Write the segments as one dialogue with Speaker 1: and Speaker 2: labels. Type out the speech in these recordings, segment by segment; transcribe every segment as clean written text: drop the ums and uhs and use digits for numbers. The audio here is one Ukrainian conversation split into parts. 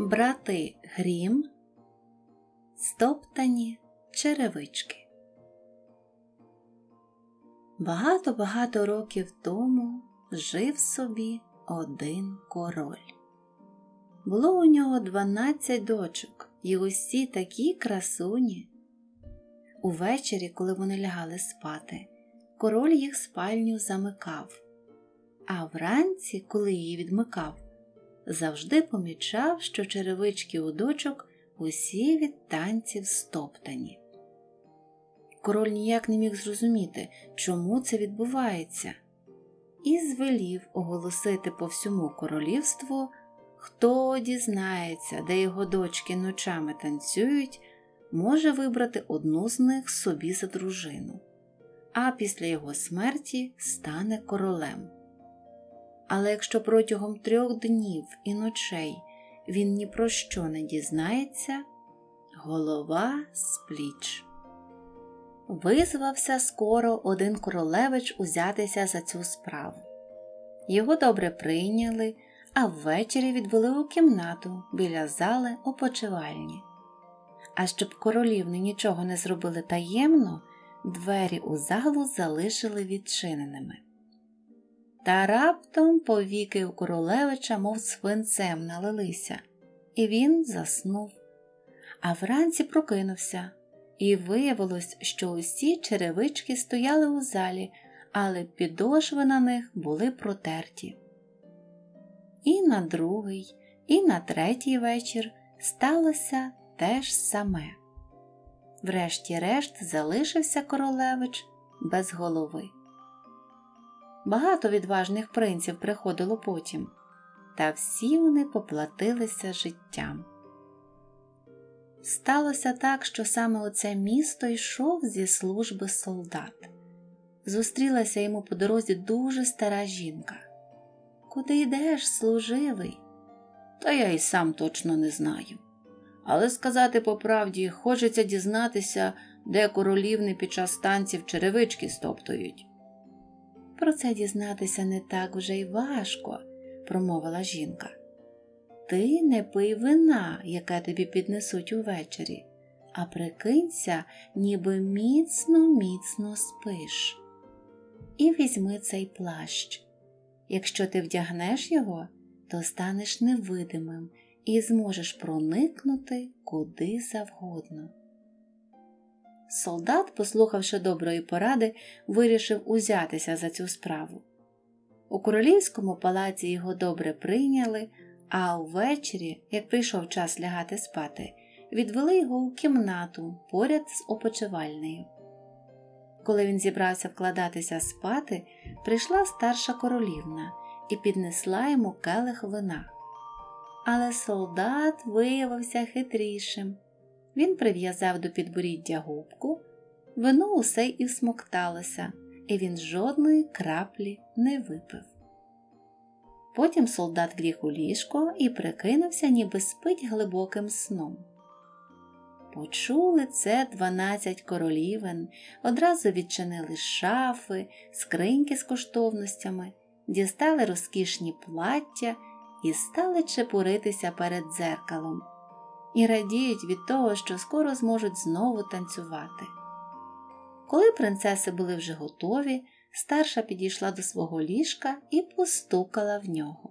Speaker 1: Брати Грім. Стоптані черевички. Багато-багато років тому жив собі один король. Було у нього 12 дочок, і усі такі красуні. Увечері, коли вони лягали спати, король їх спальню замикав, а вранці, коли її відмикав, завжди помічав, що черевички у дочок усі від танців стоптані. Король ніяк не міг зрозуміти, чому це відбувається, і звелів оголосити по всьому королівству, хто дізнається, де його дочки ночами танцюють, може вибрати одну з них собі за дружину, а після його смерті стане королем. Але якщо протягом 3 днів і ночей він ні про що не дізнається, голова з пліч. Визвався скоро один королевич узятися за цю справу. Його добре прийняли, а ввечері відвели у кімнату біля зали опочивальні. А щоб королівни нічого не зробили таємно, двері у залу залишили відчиненими. Та раптом повіки у королевича мов свинцем налилися, і він заснув. А вранці прокинувся, і виявилось, що усі черевички стояли у залі, але підошви на них були протерті. І на другий, і на третій вечір сталося те ж саме. Врешті-решт залишився королевич без голови. Багато відважних принців приходило потім, та всі вони поплатилися життям. Сталося так, що саме у це місто йшов зі служби солдат. Зустрілася йому по дорозі дуже стара жінка. «Куди йдеш, служивий?» «Та я й сам точно не знаю. Але сказати по правді, хочеться дізнатися, де королівни під час танців черевички стоптують». «Про це дізнатися не так вже й важко», – промовила жінка. «Ти не пий вина, яке тобі піднесуть увечері, а прикинься, ніби міцно-міцно спиш. І візьми цей плащ. Якщо ти вдягнеш його, то станеш невидимим і зможеш проникнути куди завгодно». Солдат, послухавши доброї поради, вирішив узятися за цю справу. У королівському палаці його добре прийняли, а ввечері, як прийшов час лягати спати, відвели його у кімнату поряд з опочивальнею. Коли він зібрався вкладатися спати, прийшла старша королівна і піднесла йому келих вина. Але солдат виявився хитрішим. Він прив'язав до підборіддя губку, вино усе і всмокталося, і він жодної краплі не випив. Потім солдат ліг у ліжко і прикинувся, ніби спить глибоким сном. Почули це 12 королівен, одразу відчинили шафи, скриньки з коштовностями, дістали розкішні плаття і стали чепуритися перед дзеркалом. І радіють від того, що скоро зможуть знову танцювати. Коли принцеси були вже готові, старша підійшла до свого ліжка і постукала в нього.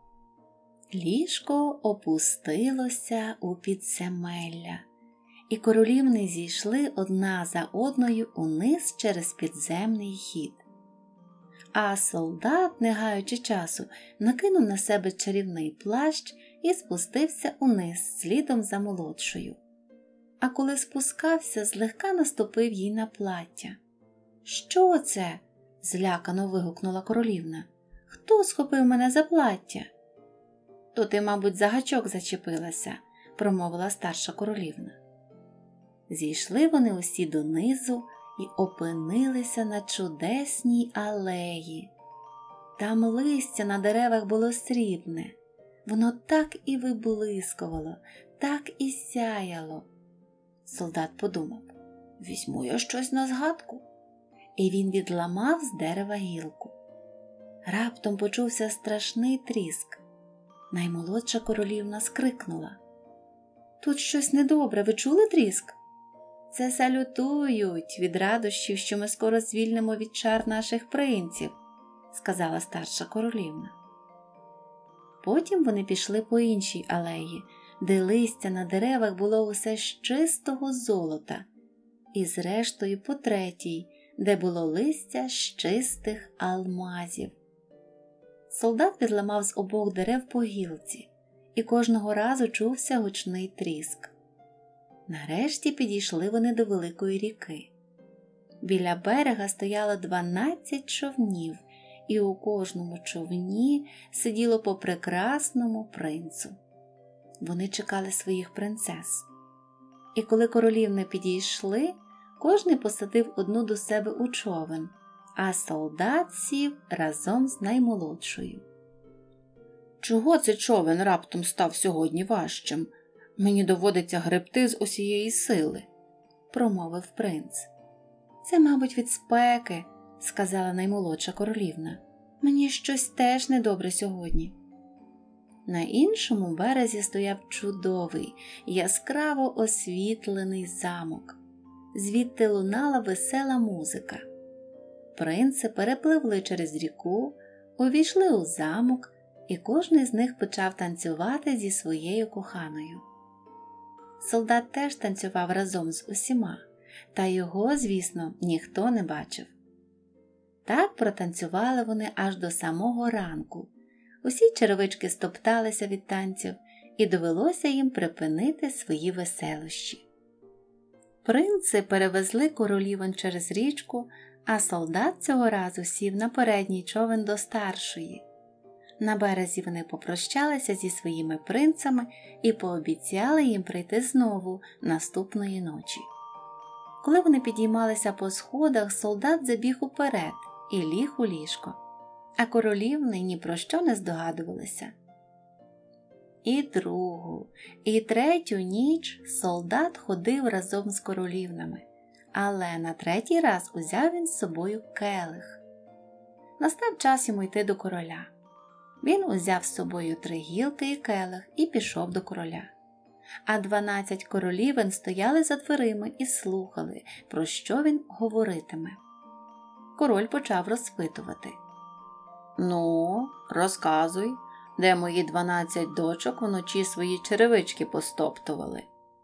Speaker 1: Ліжко опустилося у підземелля, і королівни зійшли одна за одною униз через підземний хід. А солдат, не гаючи часу, накинув на себе чарівний плащ і спустився униз слідом за молодшою. А коли спускався, злегка наступив їй на плаття. «Що це?» – злякано вигукнула королівна. «Хто схопив мене за плаття?» «То ти, мабуть, за гачок зачепилася», – промовила старша королівна. Зійшли вони усі донизу і опинилися на чудесній алеї. Там листя на деревах було срібне. Воно так і виблискувало, так і сяяло. Солдат подумав: візьму я щось на згадку. І він відламав з дерева гілку. Раптом почувся страшний тріск. Наймолодша королівна скрикнула: «Тут щось недобре, ви чули тріск?» «Це салютують від радощів, що ми скоро звільнимо від чар наших принців», – сказала старша королівна. Потім вони пішли по іншій алеї, де листя на деревах було усе з чистого золота, і зрештою по третій, де було листя з чистих алмазів. Солдат підламав з обох дерев по гілці, і кожного разу чувся гучний тріск. Нарешті підійшли вони до великої ріки. Біля берега стояло 12 човнів, і у кожному човні сиділо по прекрасному принцу. Вони чекали своїх принцес. І коли королівни підійшли, кожний посадив одну до себе у човен, а солдат сів разом з наймолодшою. «Чого цей човен раптом став сьогодні важчим? Мені доводиться гребти з усієї сили», – промовив принц. «Це, мабуть, від спеки», – сказала наймолодша королівна. «Мені щось теж недобре сьогодні». На іншому березі стояв чудовий, яскраво освітлений замок. Звідти лунала весела музика. Принци перепливли через ріку, увійшли у замок, і кожний з них почав танцювати зі своєю коханою. Солдат теж танцював разом з усіма, та його, звісно, ніхто не бачив. Так протанцювали вони аж до самого ранку. Усі черевички стопталися від танців, і довелося їм припинити свої веселощі. Принци перевезли королівон через річку, а солдат цього разу сів на передній човен до старшої. На березі вони попрощалися зі своїми принцами і пообіцяли їм прийти знову наступної ночі. Коли вони підіймалися по сходах, солдат забіг уперед і ліг у ліжко, а королівни ні про що не здогадувалися. І другу, і третю ніч солдат ходив разом з королівнами, але на третій раз узяв він з собою келих. Настав час йому йти до короля. Він узяв з собою 3 гілки і келих і пішов до короля. А 12 королівен стояли за дверима і слухали, про що він говоритиме. Король почав розпитувати. «Ну, розказуй, де мої 12 дочок вночі свої черевички постоптували?»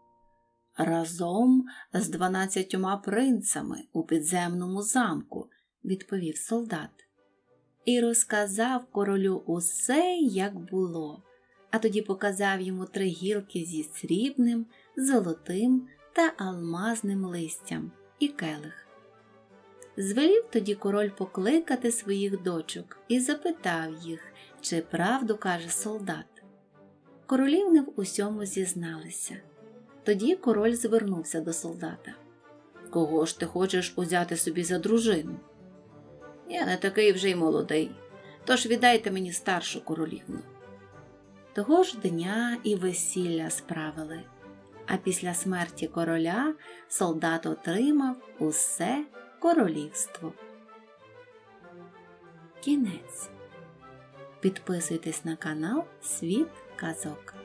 Speaker 1: «Разом з 12 принцами у підземному замку», – відповів солдат. І розказав королю усе, як було, а тоді показав йому 3 гілки зі срібним, золотим та алмазним листям і келих. Звелів тоді король покликати своїх дочок і запитав їх, чи правду каже солдат. Королівни в усьому зізналися. Тоді король звернувся до солдата. «Кого ж ти хочеш узяти собі за дружину?» «Я не такий вже й молодий, тож віддайте мені старшу королівну». Того ж дня і весілля справили, а після смерті короля солдат отримав усе королівство. Кінець. Підписуйтесь на канал «Світ казок».